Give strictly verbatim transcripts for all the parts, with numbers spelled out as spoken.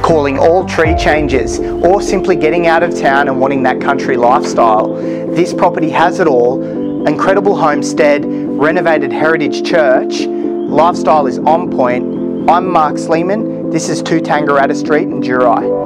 calling all tree changes, or simply getting out of town and wanting that country lifestyle, this property has it all. Incredible homestead, renovated heritage church, lifestyle is on point. I'm Mark Sleiman, this is two Tangaratta Street in Duri.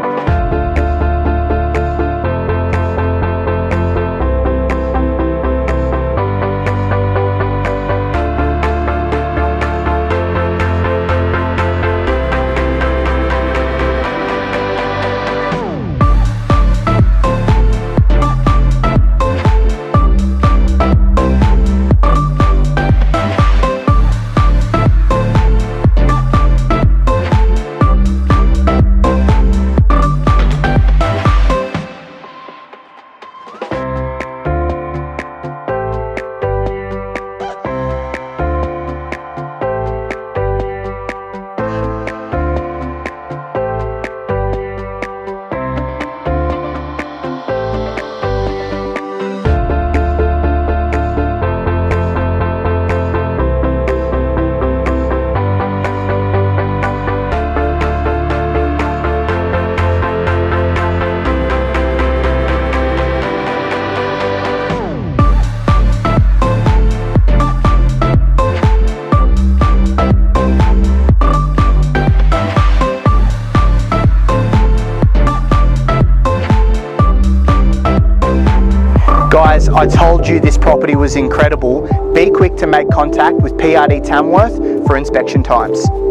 Guys, I told you this property was incredible. Be quick to make contact with P R D Tamworth for inspection times.